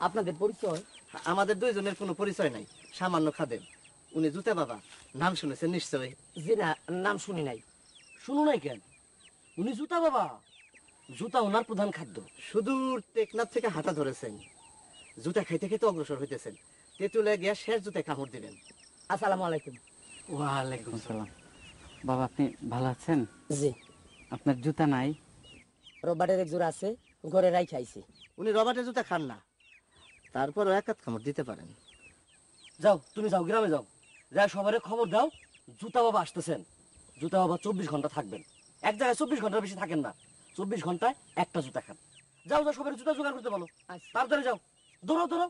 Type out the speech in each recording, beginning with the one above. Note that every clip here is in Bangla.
আপনাদের পরিচয়? আমাদের দুইজনের কোনো পরিচয় নাই, সামান্য খাদেম। উনি জুতা বাবা, নাম শুনেছেন নিশ্চয়? জি না, নাম শুনি নাই। শুনো নাই কেন? উনি জুতা বাবা, জুতা ওনার প্রধান খাদ্য। সুদূর টেকনাফ থেকে হাঁটা ধরেছেন, জুতা খাইতে খাইতে অগ্রসর হইতেছেন, তেঁতুলে গিয়া শেষ জুতায় কামড় দিবেন। আসসালামু আলাইকুম। ওয়ালাইকুম সালাম। বাবা আপনি ভালো আছেন? জি। আপনার জুতা নাই? রবারের এক জোড়া আছে, ঘরে রাই খাইছি। উনি রবার্টের জুতা খান না, তারপরও এক হাত কামড় দিতে পারেন। যাও, তুমি যাও, গ্রামে যাও, যা সবারে খবর দাও জুতা বাবা আসতেছেন। জুতা বাবা 24 ঘন্টা থাকবেন, এক জায়গায় 24 ঘন্টার বেশি থাকেন না। 24 ঘন্টায় একটা জুতা খান। যাও যাও, সবাই জুতা জোগাড় করতে বলো, তাড়াতাড়ি যাও, দৌড়ো দৌড়ো।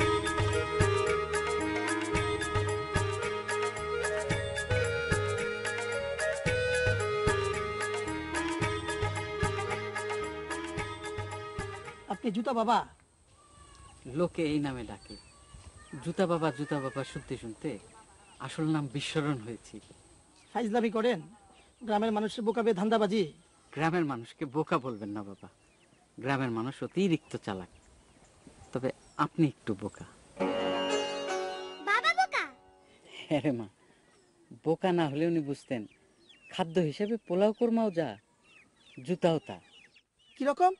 আপনি জুতা বাবা? লোকে এই নামে ডাকে। জুতা বাবা শুনতে শুনতে আসল নাম বিস্মরণ হয়েছি। ফাইজলামি করেন? গ্রামের মানুষের বোকাবে ধান্দাবাজি। গ্রামের মানুষকে বোকা বলবেন না বাবা, গ্রামের মানুষ অতিরিক্ত চালাক, তবে আপনি একটু বোকা। বাবা বোকা? হ্যাঁ রে মা, বোকা না হলে উনি বুঝতেন খাদ্য হিসেবে পোলাও কোরমাও যা, জুতাও তা। কিরকম?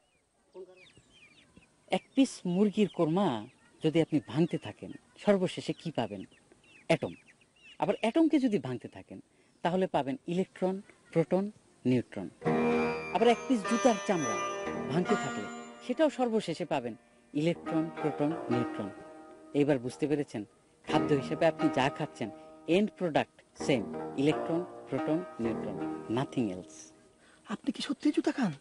এক পিস মুরগির কোরমা যদি আপনি ভাঙতে থাকেন, সর্বশেষে কি পাবেন? অ্যাটম। আবার অ্যাটমকে যদি ভাঙতে থাকেন তাহলে পাবেন ইলেকট্রন, প্রোটন, নিউট্রন। আবার এক পিস জুতার চামড়া ভাঙতে থাকলে সেটাও সর্বশেষে পাবেন ইলেকট্রন, প্রোটন, নিউট্রন। এইবার বুঝতে পেরেছেন খাদ্য হিসেবে আপনি যা খাচ্ছেন end product same, electron, proton, neutron, nothing else. আপনি কি সত্যি জুতা খান?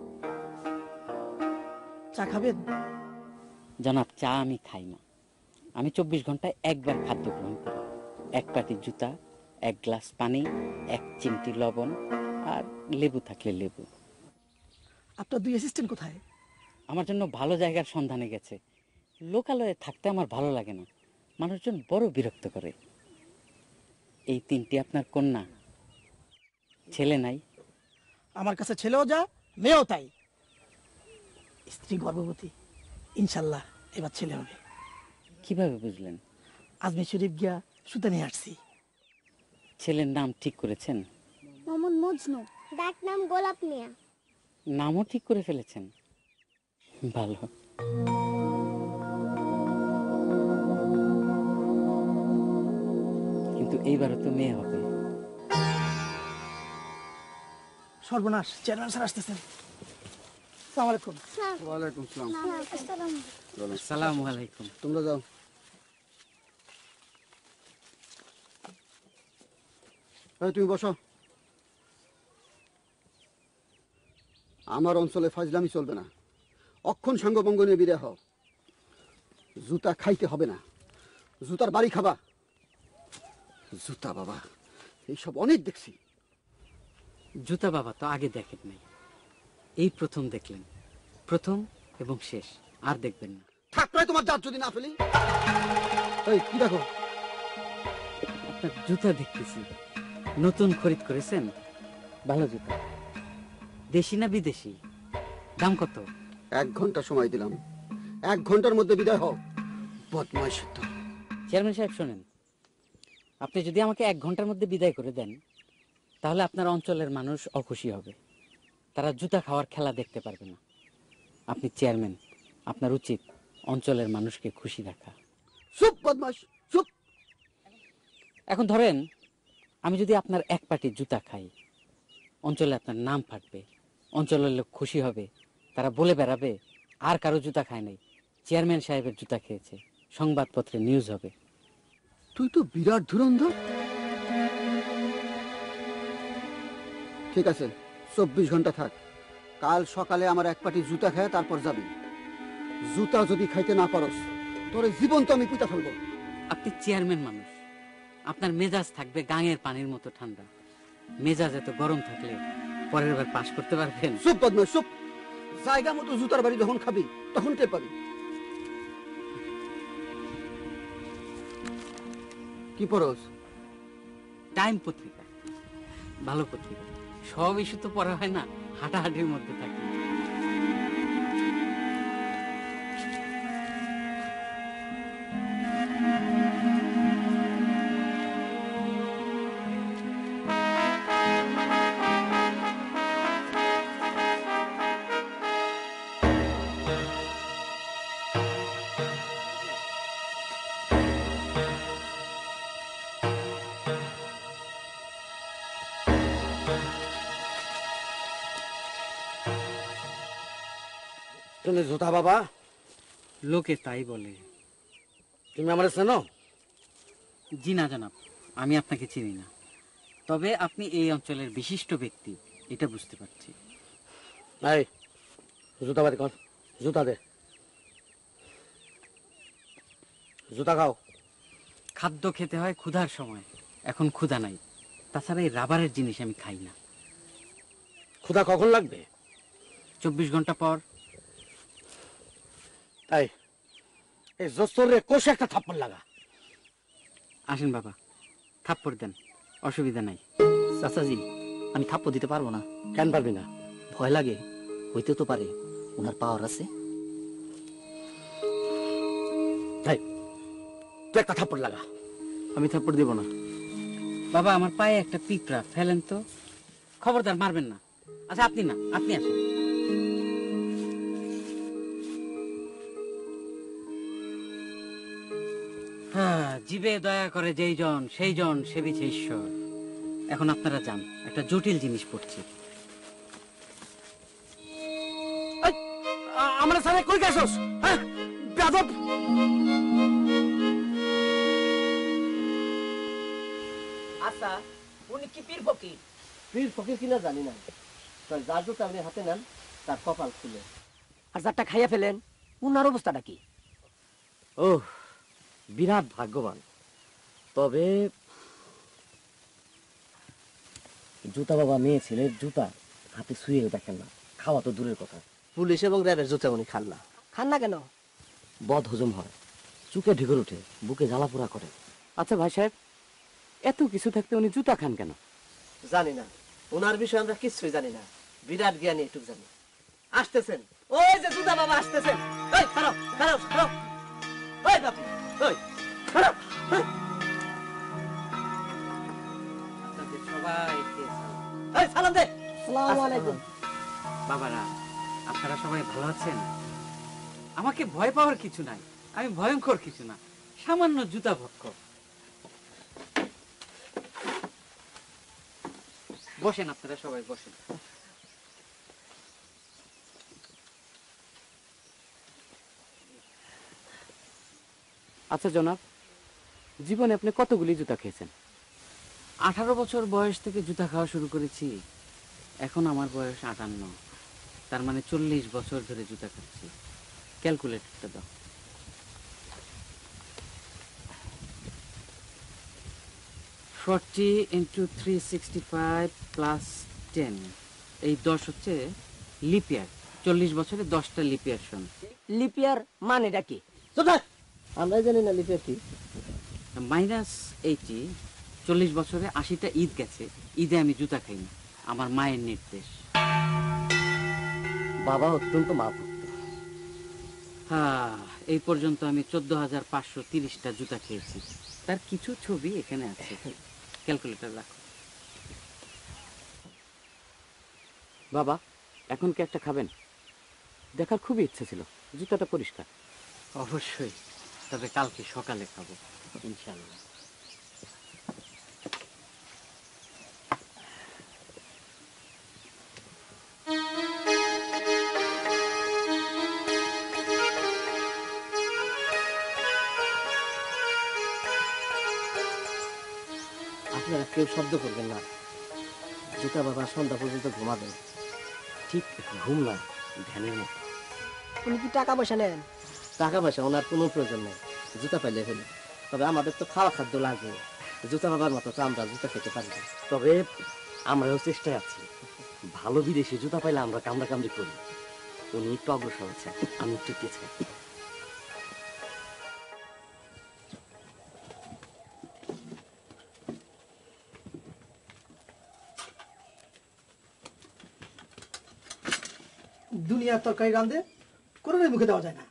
চা খাবেন? জনাব, চা আমি খাই না। আমি 24 ঘন্টায় একবার খাদ্য গ্রহণ করি। এক পাটি জুতা, এক গ্লাস পানি, এক চিমটি লবণ, আর লেবু থাকলে লেবু। আপনার দুই অ্যাসিস্ট্যান্ট কোথায়? আমার জন্য ভালো জায়গার সন্ধানে গেছে। লোকালয়ে থাকতে আমার ভালো লাগে না, মানুষজন বড় বিরক্ত করে। এই 3টি আপনার কন্যা, ছেলে নাই? আমার কাছে ছেলেও যা, মেয়েও তাই। স্ত্রী গর্ভবতী, ইনশাল্লাহ এবার ছেলে হবে। কিভাবে বুঝলেন? আজমি শরীফ গিয়া সুতা নিয়ে আসছি। ছেলের নাম ঠিক করেছেন? মোহাম্মদ মজনু, ডাক নাম গোলাপ মিয়া। নামও ঠিক করে ফেলেছেন, ভালো। কিন্তু এইবারও তো মেয়ে হবে। সর্বনাশ, চেয়ারম্যান স্যার আসতেছেন। আসসালামু আলাইকুম। ওয়ালাইকুম সালাম। আসসালামু আলাইকুম। তোমরা যাও। তুমি বসো। আমার অঞ্চলে ফাজলামি চলবে না, অক্ষণ সাঙ্গভঙ্গ নিয়ে বিদায় হও। জুতা খাইতে হবে না, জুতার বাড়ি খাবা। জুতা বাবা এইসব অনেক দেখছি। জুতা বাবা তো আগে দেখেন নাই, এই প্রথম দেখলেন। প্রথম এবং শেষ, আর দেখবেন না। থাকলে তোমার দাঁত যদি না ফেলি। এই কি দেখো? আপনার জুতা দেখতেছি, নতুন খরিদ করেছেন? ভালো জুতা। দেশি না বিদেশি? দাম কত? 1 ঘন্টা সময় দিলাম, 1 ঘন্টার মধ্যে বিদায় হও। বদমাইশ তো। চেয়ারম্যান সাহেব শোনেন, আপনি যদি আমাকে 1 ঘন্টার মধ্যে বিদায় করে দেন তাহলে আপনার অঞ্চলের মানুষ অখুশি হবে, তারা জুতা খাওয়ার খেলা দেখতে পারবে না। আপনি চেয়ারম্যান, আপনার উচিত অঞ্চলের মানুষকে খুশি রাখা। চুপ বদমাইশ, চুপ। এখন ধরেন আমি যদি আপনার এক পাটি জুতা খাই, অঞ্চলে আপনার নাম ফাটবে, অঞ্চলের লোক খুশি হবে, তারা বলে বেড়াবে আর কারো জুতা খায় নাই, চেয়ারম্যান সাহেবের জুতা খেয়েছে, সংবাদপত্রে নিউজ হবে। তুই তো বিরাট ধুরন্ধর। ঠিক আছে, 24 ঘন্টা থাক। কাল সকালে আমার এক পাটি জুতা খায় তারপর যাবি। জুতা যদি খাইতে না পারস তোর জীবন তো আমি পুঁতা ফেলবো। আপনি চেয়ারম্যান মানুষ, আপনার মেজাজ থাকবে গাঙের পানির মতো ঠান্ডা। মেজাজ এত গরম থাকলে পরের বার পাস করতে পারবেন? চুপ বদমাইশ, চুপ। জায়গা মতো জুতার বাড়ি যখন খাবি তখন টের পাবি। কি পড়স? টাইম পত্রিকা, ভালো পত্রিকা। সব ইস্যু তো পড়া হয় না, হাঁটাহাঁটির মধ্যে থাকি। তুমি জুতা বাবা? লোকে তাই বলে। তুমি আমার চেনো? জি না জনাব, আমি আপনাকে চিনি না, তবে আপনি এই অঞ্চলের বিশিষ্ট ব্যক্তি এটা বুঝতে পারছি। এই জুতা বাড়ি কর, জুতা দে, জুতা খাও। খাদ্য খেতে হয় ক্ষুধার সময়, এখন ক্ষুধা নাই। তাছাড়া এই রাবারের জিনিস আমি খাই না। ক্ষুধা কখন লাগবে? 24 ঘন্টা পর। তাই এই জোস্তরে কোষে একটা থাপ্পড় লাগা। আসেন বাবা, থাপ্পড় দেন, অসুবিধা নাই। চাচাজি, আমি থাপ্পড় দিতে পারবো না। কেন পারবি না? ভয় লাগে, হইতে তো পারে ওনার পাওয়ার আছে। তাই তুই একটা থাপ্পড় লাগা। আমি থাপ্পড় দিব না। বাবা, আমার পায়ে একটা পিঁপড়া, ফেলেন তো। খবরদার, মারবেন না। আচ্ছা আপনি না, আপনি আসেন। হ্যাঁ, জীবে দয়া করে যেই জন সেই জন সেবিছে ঈশ্বর। এখন আপনারা যান, একটা জটিল জিনিস পড়ছি। আমরা সামনে কই গেছস? হ্যাঁ বেয়াদব! আচ্ছা, উনি কি পীর ফকির? পীর ফকির কিনা জানি না, তবে যার জুতা আপনি হাতে নেন তার কপাল খুলে। আর যারটা খাইয়া ফেলেন উনার অবস্থাটা কি? ও বিরাট ভাগ্যবান। তবে জুতা বাবা মেয়ে ছেলের জুতা হাতে শুয়ে দেখেন না, খাওয়া তো দূরের কথা। পুলিশ এবং র্যাবের জুতা উনি খান না। খান না কেন? বদ হজম হয়, চুকে ঢেকুর ওঠে, বুকে জ্বালাপোড়া করে। আচ্ছা ভাই সাহেব, এত কিছু থাকতে উনি জুতা খান কেন? জানি না, ওনার বিষয়ে আমরা কিছুই জানি না। বিরাট জ্ঞানী এটুক জানি। আসতেছেন, ওই যে জুতা বাবা আসতেছেন। এই খারাপ খারাপ খারাপ, ওই বাপু, ওই খারাপ। আপনাদের সবাইকে সালাম। এই সালাম দে। আসসালামু আলাইকুম। বাবারা, আপনারা সবাই ভালো আছেন? আমাকে ভয় পাওয়ার কিছু নাই, আমি ভয়ঙ্কর কিছু না, সামান্য জুতা ভক্ষক। বসেন, আপনারা সবাই বসেন। আচ্ছা জনাব, জীবনে আপনি কতগুলি জুতা খেয়েছেন? 18 বছর বয়স থেকে জুতা খাওয়া শুরু করেছি, এখন আমার বয়স 58, তার মানে 40 বছর ধরে জুতা খাচ্ছি। ক্যালকুলেটরটা দাও। into 365 প্লাস 10, এই 10 হচ্ছে লিপিয়ার। 40 বছরে 10টা লিপিয়ার শোন। লিপিয়ার মানেটা কি? আমরা জানি না লিপিয়ার কি। -80, 40 বছরে 80টা ঈদ গেছে, ঈদে আমি জুতা খাই না, আমার মায়ের নির্দেশ। বাবা অত্যন্ত মাপক। হ্যাঁ, এই পর্যন্ত আমি 14,530টা জুতা খেয়েছি, তার কিছু ছবি এখানে আছে। ক্যালকুলেটর রাখো। বাবা, এখন কি একটা খাবেন? দেখার খুবই ইচ্ছে ছিল, জুতাটা পরিষ্কার। অবশ্যই, তবে কালকে সকালে খাবো ইনশাআল্লাহ। আপনারা কেউ শব্দ করবেন না। জুতা বাবা সন্ধ্যা পর্যন্ত ঘুমাবেন। ঠিক ঘুম না, ধ্যানের মতো। উনি কি টাকা পয়সা নেন? টাকা পয়সা ওনার কোনো প্রয়োজন নেই, জুতা পাইলে হলো। তবে আমাদের তো খাওয়া খাদ্য লাগবে, জুতা বাবার মতো তো আমরা জুতা খেতে পারি না। তবে আমরাও চেষ্টায় আছি, ভালো বিদেশি জুতা পাইলে আমরা কামড়া কামড়ি করি। উনি একটু অগ্রসর হচ্ছে, আমি একটু পিছিয়ে। দুনিয়ার তরকারি রান্ধে কোনোদিন মুখে দেওয়া যায় না।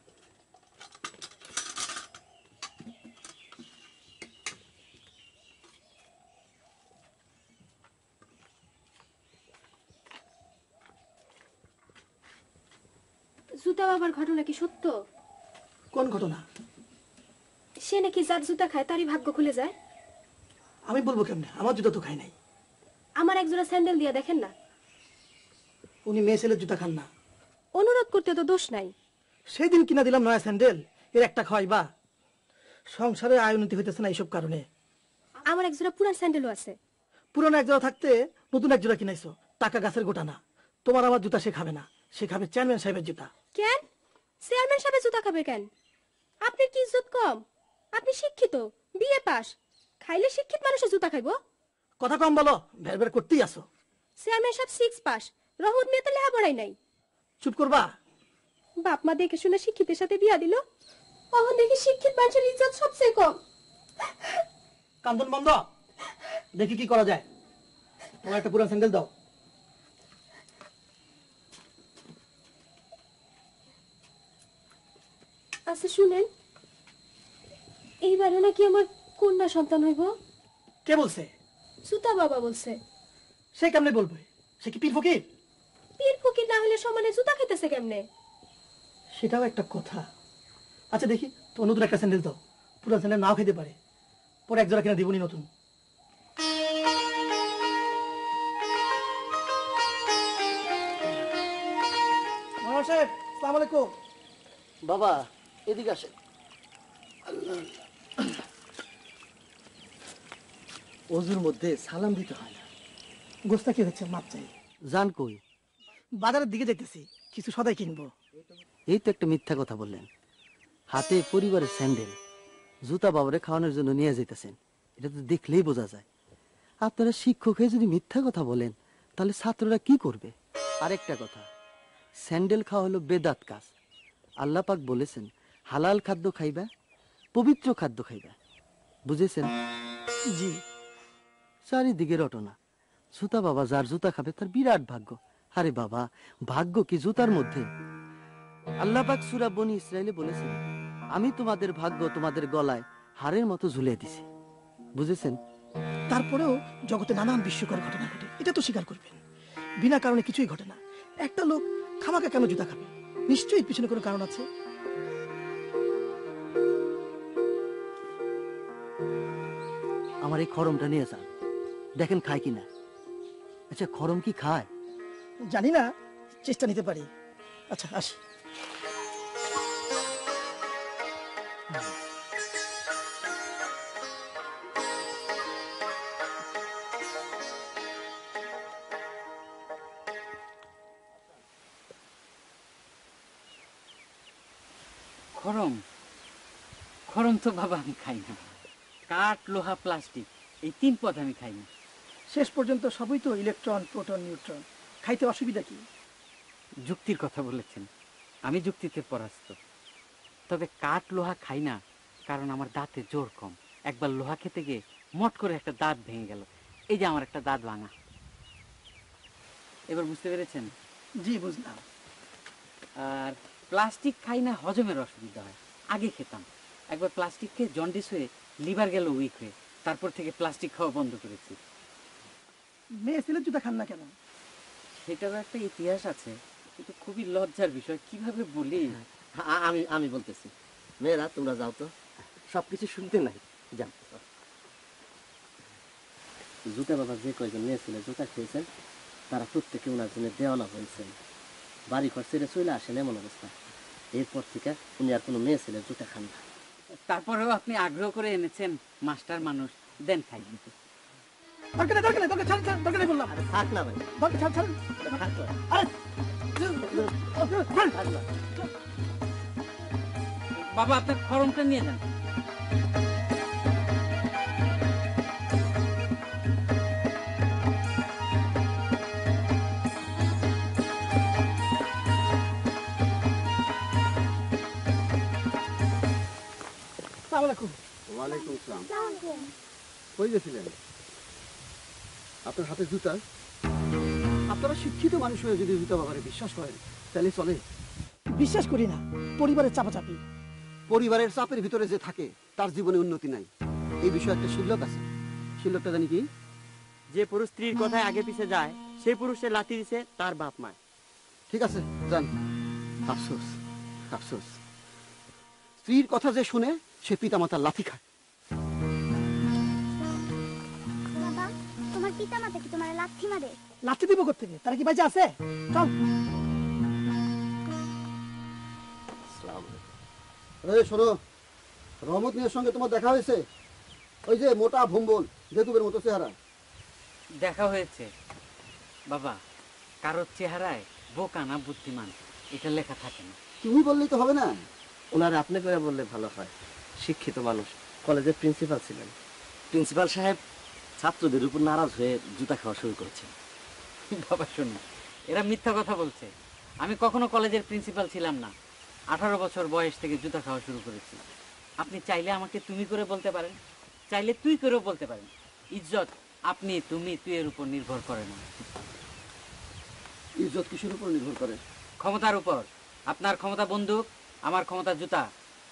জুতা বাবার ঘটনা কি সত্য? কোন ঘটনা? সে নাকি যার জুতা খায় তারই ভাগ্য খুলে যায়। আমি বলবো কেমনে, আমার জুতা তো খাই নাই। আমার একজোড়া স্যান্ডেল দিয়ে দেখেন না। উনি মেয়ে ছেলের জুতা খান না। অনুরোধ করতে তো দোষ নাই। সেই দিন কিনা দিলাম নয়া স্যান্ডেল, এর একটা খাওয়াইবা? সংসারে আয় উন্নতি হইতেছে না এইসব কারণে। আমার একজোড়া পুরান স্যান্ডেলও আছে। পুরনো এক জোড়া থাকতে নতুন এক জোড়া কিনাইছো, টাকা গাছের গোটা না। তোমার আমার জুতা সে খাবে না, সে খাবে চেয়ারম্যান সাহেবের জুতা। কেন চেয়ারম্যান সাহেব জুতা খাবে কেন? আপনার কি ইজ্জত কম? আপনি শিক্ষিত, বিএ পাস, খাইলে শিক্ষিত মানুষের জুতা খাইবো? কথা কম বলো, ভের ভের করতেই আসো। চেয়ারম্যান সাহেব 6 পাস, রহমত মেয়ে তো লেখাপড়াই নাই। চুপ করবা? বাপ মা দেখে শুনে শিক্ষিতের সাথে বিয়া দিল, তখন দেখি শিক্ষিত মানুষের ইজ্জত সবচেয়ে কম। কান্দন বন্ধ, দেখি কি করা যায়। তোমার একটা পুরান স্যান্ডেল দাও। আচ্ছা শুনেন, এইবারে নাকি আমার কন্যা সন্তান হইব। কে বলছে? সুতা বাবা বলছে। সে কেমনে বলবে? সে কি পীর ফকির? পীর ফকির না হলে সমানে জুতা খাইতেছে কেমনে? সেটাও একটা কথা। আচ্ছা দেখি, তোমার নতুন একটা স্যান্ডেল দাও। পুরান স্যান্ডেল নাও খেতে পারে, পরে এক জোড়া কিনা দিবনি নতুন। মামা সাহেব, আসসালামু আলাইকুম। বাবা এদিকে আসেন। অজুর মধ্যে সালাম দিতে হয় না। গোস্তা কি হচ্ছে? মাপ চাই। জান কই? বাজারের দিকে যাইতেছি, কিছু সদাই কিনবো। এই তো একটা মিথ্যা কথা বললেন। হাতে পরিবারের স্যান্ডেল, জুতা বাবারে খাওয়ানোর জন্য নিয়ে যাইতেছেন, এটা তো দেখলেই বোঝা যায়। আপনারা শিক্ষক হয়ে যদি মিথ্যা কথা বলেন, তাহলে ছাত্ররা কি করবে? আরেকটা কথা, স্যান্ডেল খাওয়া হলো বেদাত কাজ। আল্লাহ পাক বলেছেন হালাল খাদ্য খাইবা, পবিত্র খাদ্য খাইবা। বুঝেছেন? জি। চারিদিকে রটনা। জুতা বাবা যার জুতা খাবে তার বিরাট ভাগ্য। আরে বাবা, ভাগ্য কি জুতার মধ্যে? আল্লাহ পাক সূরা বনী ইসরাইলে বলেছেন, আমি তোমাদের ভাগ্য তোমাদের গলায় হাড়ের মতো ঝুলিয়ে দিছি। বুঝেছেন? তারপরেও জগতে নানান বিস্ময়কর ঘটনা ঘটে, এটা তো স্বীকার করবেন। বিনা কারণে কিছুই ঘটে না। একটা লোক খামাকা কেন জুতা খাবে? নিশ্চয়ই পিছনে কোনো কারণ আছে। আমার এই খরমটা নিয়ে যান, দেখেন খায় কিনা। আচ্ছা, খরম কি খায়? জানি না, চেষ্টা নিতে পারি। আচ্ছা আসি। খরম খরম তো বাবা আমি খাই না। কাঠ, লোহা, প্লাস্টিক, এই 3 পদ আমি খাই না। শেষ পর্যন্ত সবই তো ইলেকট্রন, প্রোটন, নিউট্রন। খাইতে অসুবিধা কি? যুক্তির কথা বলেছেন, আমি যুক্তিতে পরাস্ত। তবে কাঠ, লোহা খাই না, কারণ আমার দাঁতে জোর কম। একবার লোহা খেতে গিয়ে মট করে একটা দাঁত ভেঙে গেল। এই যে আমার একটা দাঁত ভাঙা। এবার বুঝতে পেরেছেন? জি বুঝলাম। আর প্লাস্টিক খাই না, হজমের অসুবিধা হয়। আগে খেতাম, একবার প্লাস্টিক খেয়ে জন্ডিস হয়ে লিভার গেল উইক হয়ে, তারপর থেকে প্লাস্টিক খাওয়া বন্ধ করেছি। মেয়ে ছেলে জুতা খান না কেন? সেটারও একটা ইতিহাস আছে, কিন্তু খুবই লজ্জার বিষয়, কিভাবে বলি। আমি আমি বলতেছি। মেয়েরা তোমরা যাও তো, সবকিছু শুনতে নাই। যাও। জুতা বাবা যে কয়জন মেয়ে ছেলে জুতা খেয়েছেন, তারা প্রত্যেকে ওনার জন্য দেওয়ানা হয়েছেন। বাড়ি ঘর ছেড়ে চলে আসেন, এমন অবস্থা। এরপর থেকে উনি আর কোনো মেয়ে ছেলে জুতা খান না। তারপরেও আপনি আগ্রহ করে এনেছেন, মাস্টার মানুষ, দেন খাই। দরকার নেই, দরকার নেই, দরকার ছাড়েন, ছাড়েন, দরকার নেই বললাম। থাক না ভাই, দরকার ছাড়েন, ছাড়েন। থাক না। আরে ছাড়েন। থাক না। বাবা আপনার খরমটা নিয়ে যান। আসসালামু আলাইকুম। ওয়ালাইকুম আসসালাম। কই গেছিলেন? আপনার হাতে জুতা? আপনারা শিক্ষিত মানুষ হয়ে যদি জুতা বাবারে বিশ্বাস করেন, তাহলে চলে। বিশ্বাস করি না, পরিবারের চাপাচাপি। পরিবারের চাপের ভিতরে যে থাকে, তার জীবনে উন্নতি নাই। এই বিষয়ে একটা শিল্লক আছে। শিল্লকটা জানি কি? যে পুরুষ স্ত্রীর কথায় আগে পিছে যায়, সেই পুরুষের লাথি দিছে তার বাপ মা। ঠিক আছে, যান। আফসোস, আফসোস, স্ত্রীর কথা যে শুনে সে পিতামাতার লাথি খায়। বাবা, তোমার পিতামাতা কি তোমার লাথি মারে? লাথি দিব কোত্থেকে? তারা কি বাইচে আছে? চল। এই শোনো, রহমত মিয়ার সঙ্গে তোমার দেখা হয়েছে? ওই যে মোটা ভম্বল, বেকুবের মতো চেহারা। দেখা হয়েছে বাবা, কারোর চেহারায় বোকা না বুদ্ধিমান এটা লেখা থাকে না। তুমি বললেই তো হবে না। ওনার আপনি করে বললে ভালো হয়, শিক্ষিত মানুষ, কলেজের প্রিন্সিপাল ছিলেন। প্রিন্সিপাল সাহেব ছাত্রদের উপর নারাজ হয়ে জুতা খাওয়া শুরু করেছেন। বাবা শুনুন, এরা মিথ্যা কথা বলছে। আমি কখনো কলেজের প্রিন্সিপাল ছিলাম না। 18 বছর বয়স থেকে জুতা খাওয়া শুরু করেছি। আপনি চাইলে আমাকে তুমি করে বলতে পারেন, চাইলে তুই করেও বলতে পারেন। ইজ্জত আপনি তুমি তুই এর উপর নির্ভর করে না, ইজ্জত কিসের উপর নির্ভর করে? ক্ষমতার উপর। আপনার ক্ষমতা বন্দুক, আমার ক্ষমতা জুতা।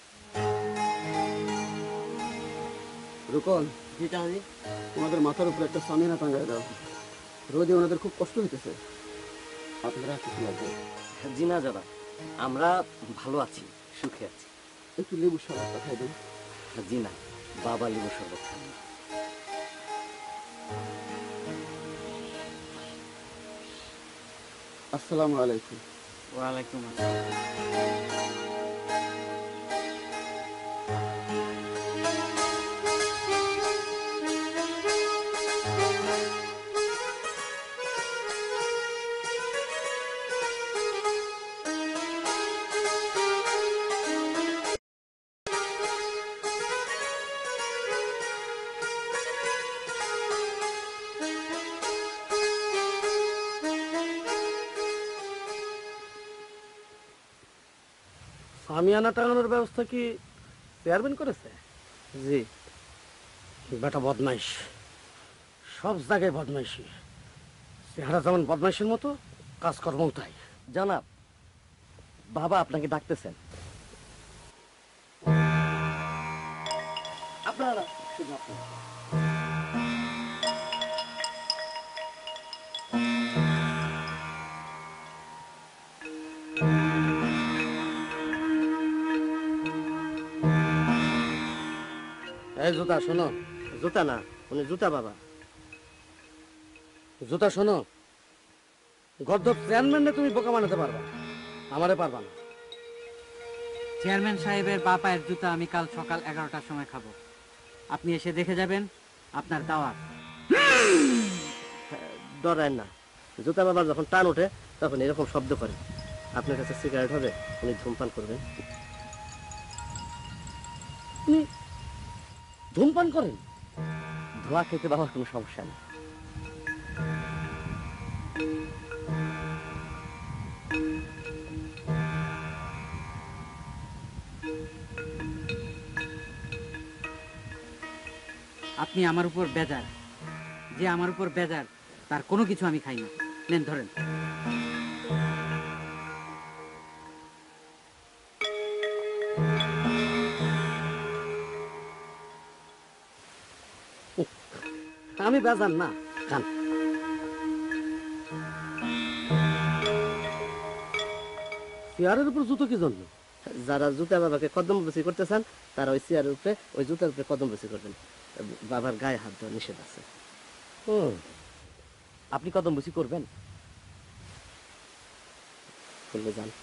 রুকন, যেটা হয় তোমাদের মাথার উপর একটা সামিয়ানা টাঙ্গায় দাও। রোদে ওনাদের খুব কষ্ট হইতেছে। আপনারা কিছু লাগবে? জি না দাদা, আমরা ভালো আছি, সুখে আছি। একটু লেবু শরবত খাই দেন। জি না, বাবা লেবু শরবত খান। আসসালামু আলাইকুম। ওয়ালাইকুম আসসালাম। সামিয়ানা টাঙানোর ব্যবস্থা কি চেয়ারম্যান করেছে? জি। বেটা বদমাইশ, সব জায়গায় বদমাইশি। চেহারা যেমন বদমাইশের মতো, কাজকর্মও তাই। জনাব, বাবা আপনাকে ডাকতেছেন। আপনারা শুধু আপনারা। এই জুতা শোনো, জুতা না, উনি জুতা বাবা। জুতা শোনো, গর্দব চেয়ারম্যানে তুমি বোকা বানাতে পারবা, আমারে পারবা না। চেয়ারম্যান সাহেবের বা পায়ের জুতা আমি কাল সকাল 11টার সময় খাবো। আপনি এসে দেখে যাবেন, আপনার দাওয়াত। ডরায় না, জুতা বাবার যখন টান ওঠে তখন এরকম শব্দ করে। আপনার কাছে সিগারেট হবে, উনি ধূমপান করবেন। ধূমপান করেন? ধোঁয়া খেতে বাবার কোনো সমস্যা নেই। আপনি আমার উপর বেজার, যে আমার উপর বেজার তার কোনো কিছু আমি খাই না। নেন ধরেন। আমি বেজান না, খান। চেয়ারের উপর জুতো কি জন্য? যারা জুতা বাবাকে কদম বসি করতে চান তারা ওই চেয়ারের উপরে, ওই জুতার উপরে কদম বসি করবেন। বাবার গায়ে হাত দেওয়া নিষেধ আছে। আপনি কদম বসি করবেন? করলে যান।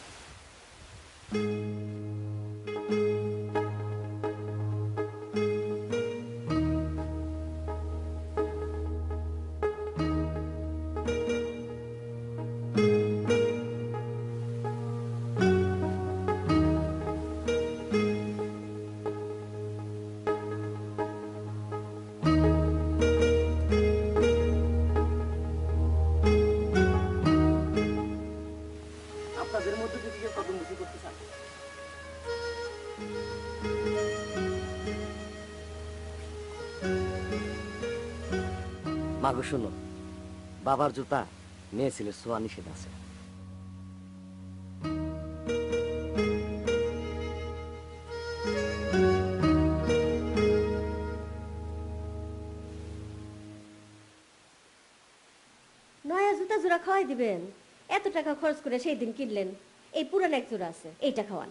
আপনাদের মধ্যে যদি কেউ কদম বসি করতে চান, মাগো শোনো, বাবার জুতা মেয়ে ছেলের ছোঁয়া নিষেধ আছে। নয়া জুতা জোড়া খাওয়াই দিবেন? এত টাকা খরচ করে সেই দিন কিনলেন, এই পুরান এক জোড়া আছে, এইটা খাওয়ান।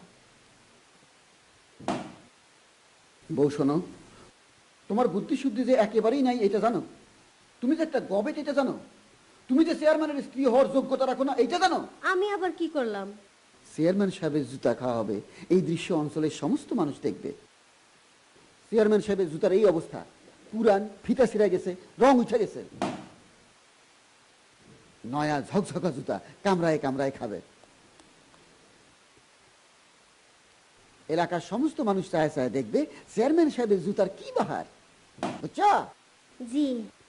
বউ শোনো, তোমার বুদ্ধি শুদ্ধি যে একেবারেই নাই এটা জানো? তুমি যে একটা গবেট এটা জানো? তুমি যে চেয়ারম্যানের স্ত্রী হওয়ার যোগ্যতা রাখো না এইটা জানো? আমি আবার কি করলাম? চেয়ারম্যান সাহেবের জুতা খাওয়া হবে, এই দৃশ্য অঞ্চলের সমস্ত মানুষ দেখবে। চেয়ারম্যান সাহেবের জুতার এই অবস্থা, পুরান, ফিতা ছিঁড়ে গেছে, রং উঠে গেছে। নয়া ঝকঝকা জুতা কামড়ায় কামড়ায় খাবে। এলাকার সমস্ত মানুষ চায় চায় দেখবে চেয়ারম্যান সাহেবের জুতার কি বাহার। বুঝছো? জি।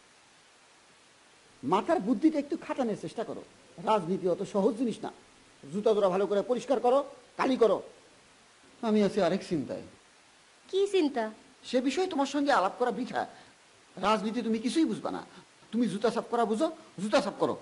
মাথার বুদ্ধিটা একটু খাটানোর চেষ্টা করো। রাজনীতি অত সহজ জিনিস না। জুতা জোড়া ভালো করে পরিষ্কার করো, কালি করো। আমি আছি আরেক চিন্তায়। কি চিন্তা? সে বিষয়ে তোমার সঙ্গে আলাপ করা বৃথা। রাজনীতি তুমি কিছুই বুঝবা না। তুমি জুতা সাফ করা বুঝো, জুতা সাফ করো।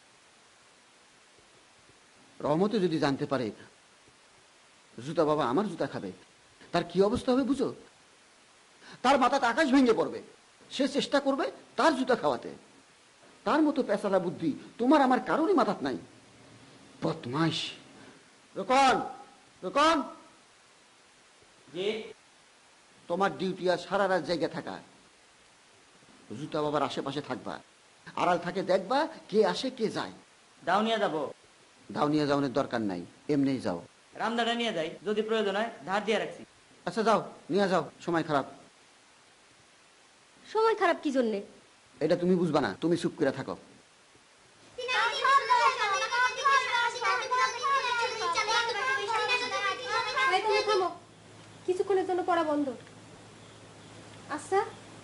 রহমতে যদি জানতে পারে জুতা বাবা আমার জুতা খাবে, তার কি অবস্থা হবে বুঝো? তার মাথাতে আকাশ ভেঙে পড়বে। সে চেষ্টা করবে তার জুতা খাওয়াতে। তার মতো পেশালা বুদ্ধি তোমার আমার কারোরই মাথাত নাই। বদমাইশ। রোকন, রোকন, তোমার ডিউটি আর সারা রাত জায়গা থাকা। জুতা বাবার আশেপাশে থাকবা, আড়াল থাকে দেখবা কে আসে কে যায়। দাও নিয়ে যাবো। দাও নিয়ে যাওয়ার দরকার নাই, এমনিই যাও। রামদাটা নিয়ে যাই, যদি প্রয়োজন হয় ধার দিয়ে রাখছি। আচ্ছা যাও, নিয়ে যাও। সময় খারাপ। সময় খারাপ কি জন্যে? এটা তুমি বুঝবা না, তুমি চুপ করে থাকো। থামো, কিছুক্ষণের জন্য পড়া বন্ধ। আচ্ছা,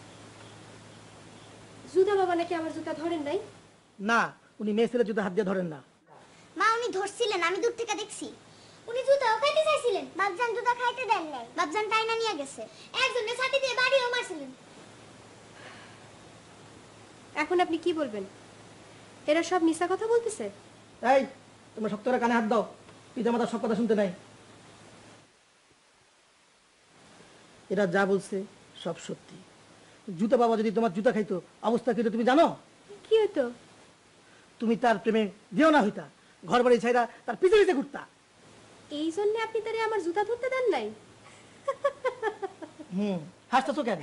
জুতা বাবা নাকি আমার জুতা ধরেন নাই? না, উনি মেয়ে ছেলে জুতা হাত দিয়ে ধরেন না। মা উনি ধরছিলেন, আমি দূর থেকে দেখছি। উনি জুতাও খাইতে চাইছিলেন, বাপজান জুতা খাইতে দেন নাই। বাপজান টাইনা নিয়ে গেছে। একজনের ছাতি দিয়ে বাড়িও মারছিলেন। এখন আপনি কি বলবেন? এরা সব মিছা কথা বলতেছে? এই, তোমরা শক্ত করে কানে হাত দাও। পিতামাতার সব কথা শুনতে নাই। এরা যা বলছে সব সত্যি। জুতা বাবা যদি তোমার জুতা খাইতো অবস্থা কি হতো তুমি জানো? কি হতো? তুমি তার প্রেমে দিও না হইতা, ঘর বাড়ি ছাইরা তার পিছে পিছে ঘুরতা। এই জন্য আপনি তারে আমার জুতা ধরতে দেন নাই? হাসতেছো কেন?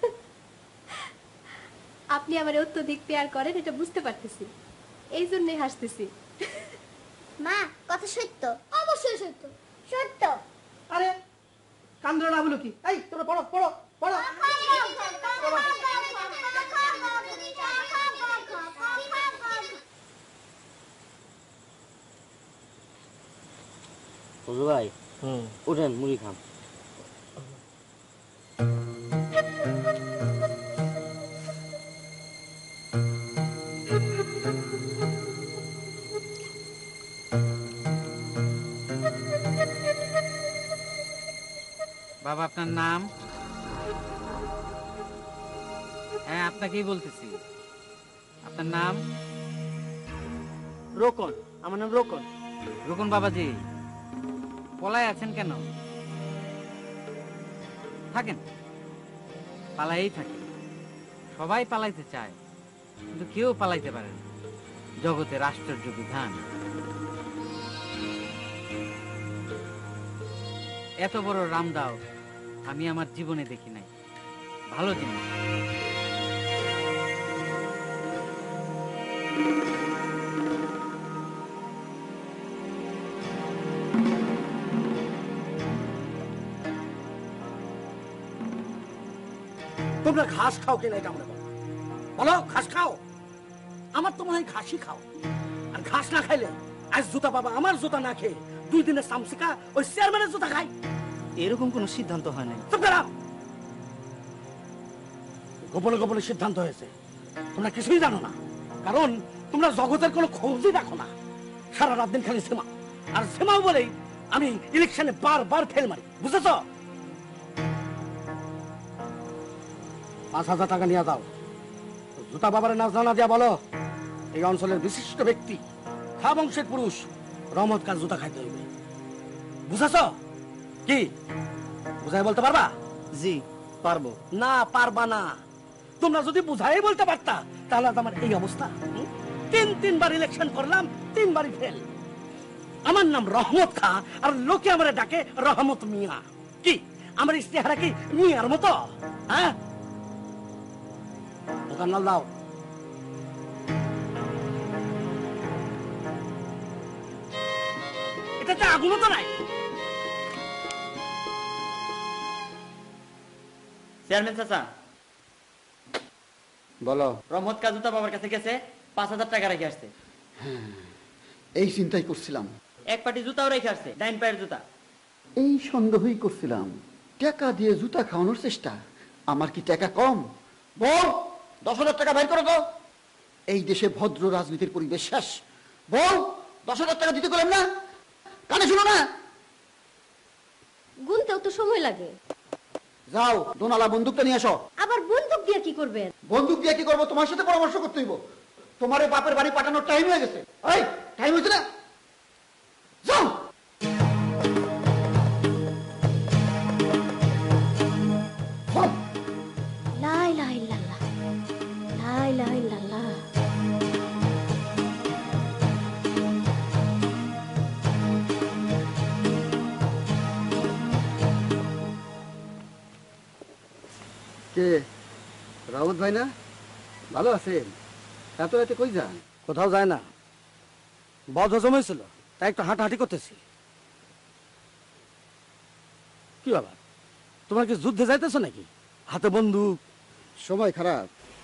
আপনি আমার অত্যধিক পেয়ার করেন এটা বুঝতে পারতেছি, এই জন্যই হাসতেছি। মা কথা সত্য। অবশ্যই সত্য। সত্য। আরে কান্দ না বলো কি? এই তোমরা পড়ো পড়ো পড়ো। বুঝু ভাই, উঠেন মুড়ি খান। বাবা আপনার নাম? হ্যাঁ আপনাকেই বলতেছি, আপনার নাম? রোকন, আমার নাম রোকন। রুকন বাবাজি, পলায় আছেন কেন? থাকেন, পালাইই থাকেন। সবাই পালাইতে চায়, কিন্তু কেউ পালাইতে পারে না। জগতের আশ্চর্য বিধান। এত বড় রামদাও আমি আমার জীবনে দেখি নাই। ভালো জিনিস। তোমরা ঘাস খাও কিনা এটা আমরা বলো। বলো ঘাস খাও? আমার তো মনে হয় ঘাসই খাও। আর ঘাস না খাইলে আজ জুতা বাবা আমার জুতা না খেয়ে 2 দিনের সামসিকা ওই চেয়ারম্যানের জুতা খাই। এরকম কোনো সিদ্ধান্ত হয় নাই। চুপ করো। গোপনে গোপনে সিদ্ধান্ত হয়েছে। তোমরা কিছুই জানো না, কারণ তোমরা জগতের কোনো খোঁজই রাখো না। সারা রাত দিন খালি সেমা আর সেমাও বলেই আমি ইলেকশনে বারবার ফেল মারি, বুঝেছ? 5,000 টাকা নিয়ে দাও। জুতা বাবার নাচ জানা দিয়া বলো এই অঞ্চলের বিশিষ্ট ব্যক্তি, খা বংশের পুরুষ রহমত কার জুতা খাইতে হইবে। বুঝেছ? কি বুঝাই বলতে পারবা? জি পারবো। না পারবা না। তোমরা যদি বুঝাই বলতে পারতা তাহলে আমার এই অবস্থা। 3বার ইলেকশন করলাম, 3বারই ফেল। আমার নাম রহমত খা আর লোকে আমারে ডাকে রহমত মিয়া। কি আমার ইস্তেহারা কি মিয়ার মতো? হ্যাঁ, দোকান নাল দাও। এটা এতে আগুনও তো নাই। চেয়ারম্যান চাচা, বলো। রহমত কা জুতা বাবার কাছে গেছে, 5,000 টাকা রেখে আসছে। এই চিন্তাই করছিলাম, এক পাটি জুতাও রেখে আসছে, ডাইন পায়ের জুতা। এই সন্দেহই করছিলাম, টাকা দিয়ে জুতা খাওয়ানোর চেষ্টা। আমার কি টাকা কম? বল, 10,000 টাকা বের করো তো। এই দেশে ভদ্র রাজনীতির পরিবেশ শেষ। বল, 10,000 টাকা দিতে গেলাম না, কানে শুনো না? গুনতেও তো সময় লাগে। যাও, দোনালা বন্দুকটা নিয়ে আসো। আবার বন্দুক দিয়ে কি করবেন? বন্দুক দিয়ে কি করবো? তোমার সাথে পরামর্শ করতে হইব। তোমার এই বাপের বাড়ি পাঠানোর টাইম হয়ে গেছে। এই টাইম হয়েছে না, যাও। যাও। লা ইলাহা ইল্লাল্লাহ, লা ইলাহা ইল্লাল্লাহ। কে? রাউত ভাই না? ভালো আছেন? এত রাতে কই যান? কোথাও যায় না, বদ হজম হয়েছিল, তাই একটু হাঁটাহাঁটি করতেছি। কি বাবা, তোমার কি যুদ্ধে যাইতেছো নাকি? হাতে বন্দুক। সময় খারাপ।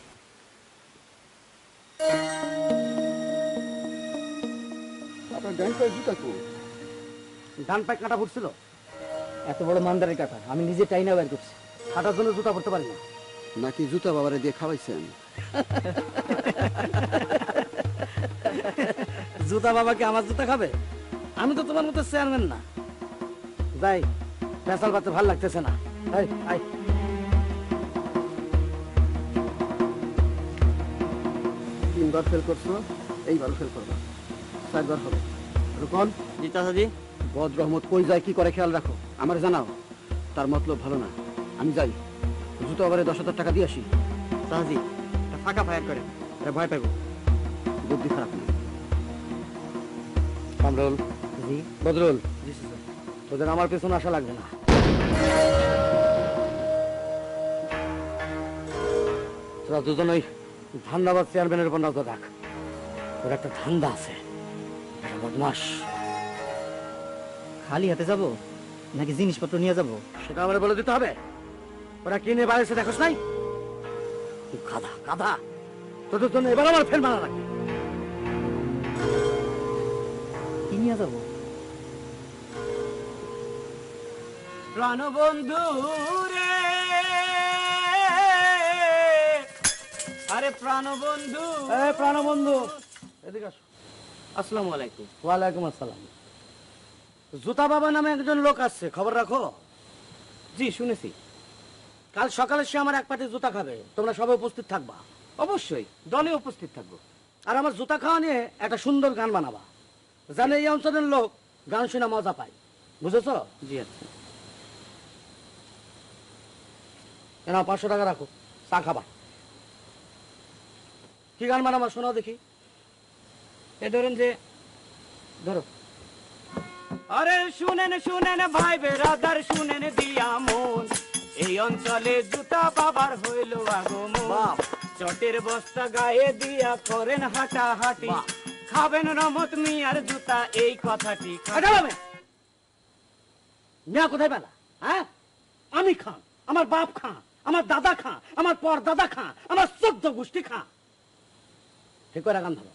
আপনার ডান পায়ের জুতা কো? ডান পায়ে কাঁটা ফুটছিল, এত বড় মানদারের কাটা আমি নিজে টাইনা বের করছি। হাঁটার জন্য জুতা পরতে পারি না। নাকি জুতা বাবারে দিয়ে খাওয়াইছেন? জুতা বাবা কি আমার জুতা খাবে? আমি তো তোমার মতো চেয়ারম্যান না। যাই, পেশাল পাতে ভাল লাগতেছে না। এই, আই। তিনবার ফেল করছো, এইবারও ফেল করবা, 4বার হবে। রুকন, জি চাচাজি। বদ রহমত কই যায় কি করে খেয়াল রাখো, আমার জানাও। তার মতলব ভালো না, আমি যাই। জুতো আবারে 10,000 টাকা দিয়ে আসি। চাচাজি, একটা ফাঁকা ফায়ার করেন, এটা ভয় পাইব। বুদ্ধি খারাপ না। কামরুল, জি বদরুল, জি চাচা। তোদের আমার পেছনে আসা লাগবে না। তোরা দুজন ওই ধান্দাবাদ চেয়ারম্যানের উপর নজর রাখ। ওর একটা ধান্দা আছে, একটা বদমাস। খালি হাতে যাব নাকি জিনিসপত্র নিয়ে যাব? সেটা আমার বলে দিতে হবে। ওরা কিনে বাড়িতে দেখোস নাই? গাধা গাধা, তোদের জন্য এবার আমার ফের মারা লাগবে। কি নিয়ে যাব? প্রাণবন্ধু রে, আরে প্রাণবন্ধু। প্রাণবন্ধু, এদিকে আসো। আসসালামু আলাইকুম। ওয়ালাইকুম আসসালাম। জুতা বাবা নামে একজন লোক আসছে, খবর রাখো। জি শুনেছি। কাল সকালে সে আমার এক পাটি জুতা খাবে, তোমরা সবাই উপস্থিত থাকবা। অবশ্যই দলে উপস্থিত থাকবো। আর আমার জুতা খাওয়া নিয়ে একটা সুন্দর গান বানাবা, জানে এই অঞ্চলের লোক গান শুনে মজা পায়। বুঝেছো? জি আচ্ছা। এনা 500 টাকা রাখো, চা খাবা। কি গান বানাবা শোনাও দেখি। এ ধরেন যে, ধরো। আরে শুনেন শুনেন ভাই বেরাদার, শুনেন দিয়া মন, এই অঞ্চলে জুতা বাবার হইল আগমন। চটের বস্তা গায়ে দিয়া করেন হাঁটাহাঁটি, খাবেন রহমত মিয়ার জুতা, এই কথাটি মিয়া কোথায় পেলা? হ্যাঁ, আমি খান, আমার বাপ খান, আমার দাদা খান, আমার পর দাদা খান, আমার 14 গোষ্ঠী খান। ঠিক করে গান ধরো।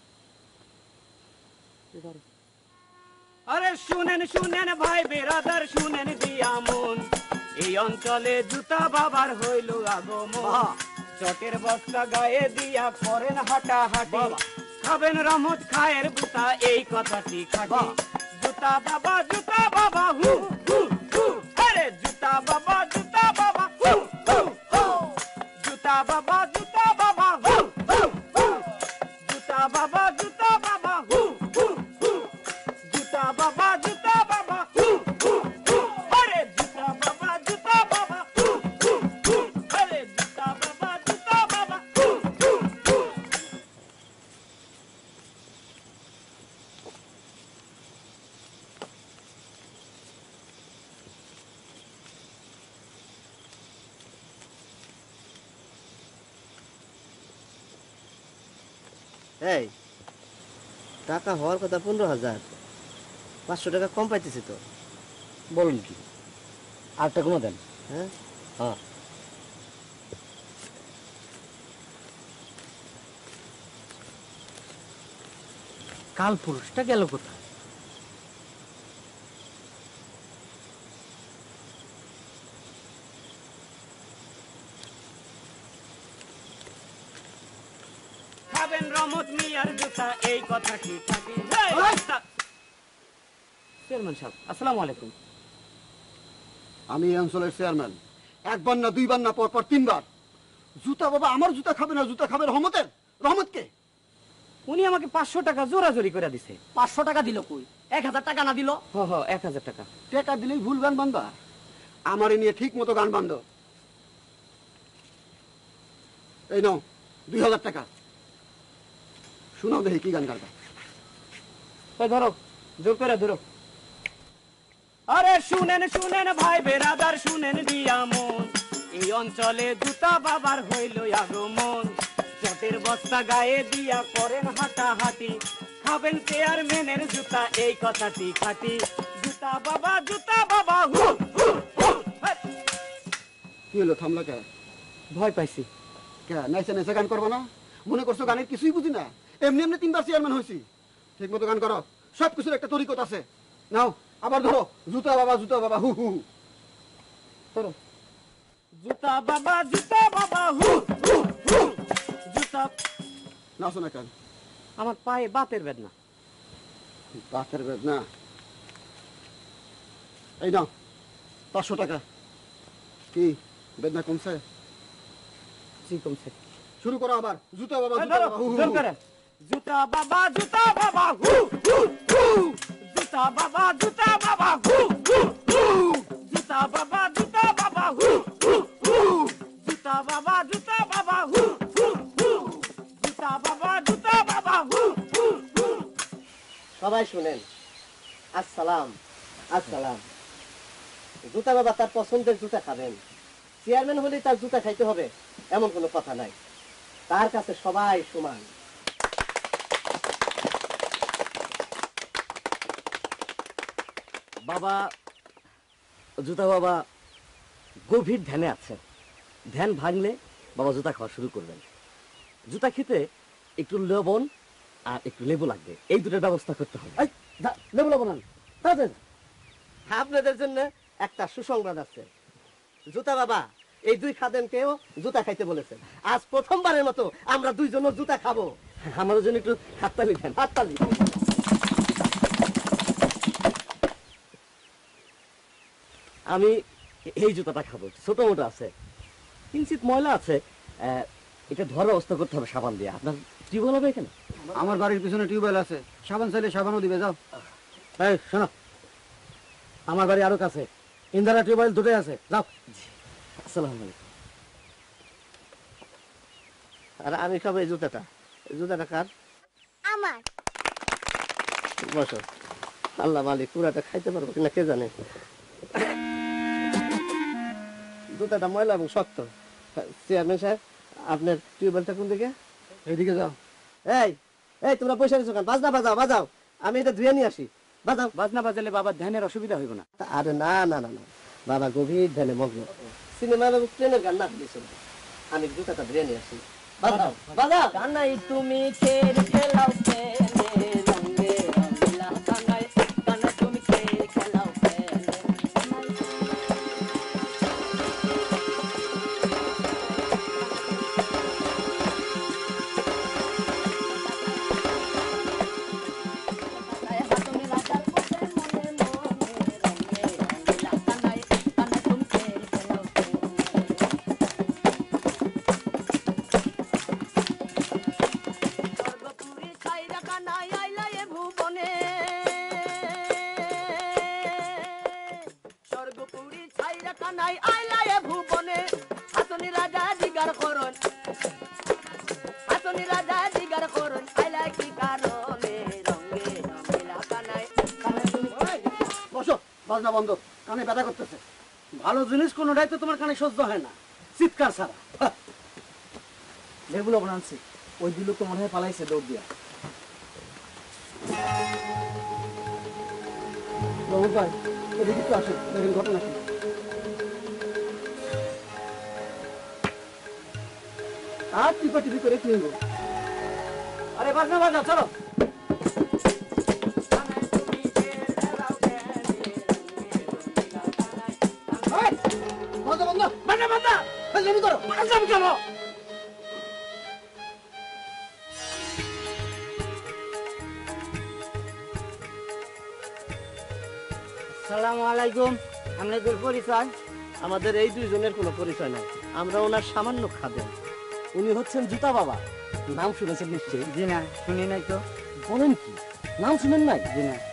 আরে শুনেন শুনেন ভাই বেরাদার, শুনেন দিয়া মন, এই অঞ্চলে জুতা বাবার হইল আগমন। চটের বস্তা গায়ে দিয়া করেন হাঁটাহাঁটি, খাবেন রহমত খায়ের বুতা, এই কথাটি খাটি। জুতা বাবা হু হু হু, আরে জুতা বাবা হু হু হু, জুতা বাবা হু হু হু, জুতা বাবা হু হু হু, জুতা বাবা হু হু হু, আরে জুতা বাবা হু হু হু, আরে জুতা বাবা হু হু হু। এই টাকা হওয়ার কথা 15,000, 500 টাকা কম পাইতেছি তো। বলুন কি আরেকটা কোনো দেন। হ্যাঁ হ্যাঁ কাল পুরুষটা গেল কোথায়? খাবেন রহমত মিয়ার জুতা এই কথা কি খাবি? চেয়ারম্যান সাহেব আসসালামু আলাইকুম। আমি এই অঞ্চলের চেয়ারম্যান। একবার না দুইবার না পর পর তিনবার। জুতা বাবা আমার জুতা খাবে না, জুতা খাবে রহমতের। রহমতকে উনি আমাকে 500 টাকা জোরাজোরি করে দিছে। 500 টাকা দিল কই? 1000 টাকা না দিল? 1000 টাকা। টাকা দিলেই ভুল গান বান্ধবা। আমারে নিয়ে ঠিক মতো গান বান্ধ। এই নাও 2000 টাকা। শোনাও দেখি কি গান গাইবা। ওই ধরো, জোর করে ধরো। আরে শুনেন শুনেন ভাই বেরাদার শুনেন দিয়া মন, এই অঞ্চলে জুতা বাবার হইল আগমন। চটের বস্তা গায়ে দিয়া করেন হাঁটাহাঁটি, খাবেন চেয়ারম্যানের জুতা এই কথাটি খাটি। জুতা বাবা হু হু হু। কি হলো থামলা কে? ভয় পাইছি। কে নাইসে নাইসে গান করবো না? মনে করছো গানের কিছুই বুঝি না? এমনি এমনি 3বার চেয়ারম্যান হয়েছি। ঠিক মতো গান করো। সব কিছুর একটা তরিকত আছে। নাও আবার ধরো, জুতা বাবা হু হু। ধরো। জুতা বাবা হু হু হু। জুতা নাচো না কেন? আমার পায়ে বাতের বেদনা। বাতের বেদনা? এই নাও 500 টাকা। কি বেদনা কমছে? জি কমছে। শুরু করো আবার। জুতা বাবা হু হু। জোর করে। জুতা বাবা হু হু হু। জুতা বাবা হু হু হু। জুতা বাবা হু হু হু। জুতা বাবা হু হু হু। জুতা বাবা হু হু হু। সবাই শুনেন, আসসালাম আসসালাম। জুতা বাবা তার পছন্দের জুতা খাবেন। চেয়ারম্যান হলেই তার জুতা খাইতে হবে এমন কোনো কথা নাই। তার কাছে সবাই সমান। বাবা, জুতা বাবা গভীর ধ্যানে আছে। ধ্যান ভাঙলে বাবা জুতা খাওয়া শুরু করবেন। জুতা খেতে একটু লবণ আর একটু লেবু লাগবে, এই দুটোর ব্যবস্থা করতে হবে। এই লেবু লবণ আন। তাড়াতাড়ি। আপনাদের জন্য একটা সুসংবাদ আছে। জুতা বাবা এই 2 খাদেমকেও জুতা খাইতে বলেছেন। আজ প্রথমবারের মতো আমরা 2 জন জুতা খাবো। আমাদের জন্য একটু হাততালি দেন। হাততালি। আমি এই জুতাটা খাবো। ছোট মোটো আছে, কিঞ্চিত ময়লা আছে, এটা ধরার ব্যবস্থা করতে হবে সাবান দিয়ে। আপনার টিউবওয়েল হবে এখানে? আমার বাড়ির পিছনে টিউবওয়েল আছে, সাবান চাইলে সাবানও দিবে। যাও। এই শোনো, আমার বাড়ি আরো কাছে, ইন্দিরা টিউবওয়েল দুটোই আছে। যাও। আসসালামু আলাইকুম। আর আমি খাবো এই জুতাটা। এই জুতাটা কার? আমার। বসো। আল্লাহ মালিক পুরাটা খাইতে পারবো কিনা কে জানে। জুতাটা ময়লা এবং শক্ত। চেয়ারম্যান সাহেব, আপনার টিউবওয়েলটা কোন দিকে? এইদিকে যাও। এই এই তোমরা পয়সা দিচ্ছ কেন? বাজনা বাজাও। আমি এটা ধুয়ে নিয়ে আসি। বাজাও। বাজনা বাজালে বাবার ধ্যানের অসুবিধা হইব না। আরে না না না না, বাবা গভীর ধ্যানে মগ্ন। সিনেমা এবং ট্রেনের গান না দিয়েছিল। আমি জুতাটা ধুয়ে নিয়ে আসি। বাজাও। কানাই তুমি খেল খেলাও খেলে রঙে রঙিলা কানাই, কানাই তুমি খেল খেলাও খেলে। হাতনে রাজার পথে মনে মনে রঙে রঙিলা কানাই, কানাই তুমি খেল খেলাও খেলে। স্বর্গপুরী ছাইরা কানাই আইলা এ ভুবনে, স্বর্গপুরী ছাইরা কানাই আইলা এ ভুবনে। হাতনি রাজা জিগার করন, হাতনি রাজা জিগার করন, আইলা কি কারণে রঙে রঙিলা কানাই, কানাই তুমি বসো। বাজনা বন্ধ, কানে ব্যথা করতেছে। ভালো জিনিস কোনোটাই তো তোমার কানে সহ্য হয় না, চিৎকার ছাড়া। লেবু লবণ আনছি। ওই দিল তো মনে হয় পালাইছে দৌড় দিয়া। রহমত ভাই এদিকে একটু আসেন, দেখেন ঘটনা কি। আর টিপা টিপি করে কি হইব? আরে বাজনা বাজনা চলো। বন্ধ বন্ধ বাজনা বাজনা ফাজলামি করো। আজম চলো। আসসালামু আলাইকুম। আপনাদের পরিচয়? আমাদের এই দুইজনের কোনো পরিচয় নাই, আমরা ওনার সামান্য খাদেম। উনি হচ্ছেন জুতা বাবা, নাম শুনেছেন নিশ্চয়ই? জি না, শুনি নাই তো। বলেন কি, নাম শুনেন নাই? জি না।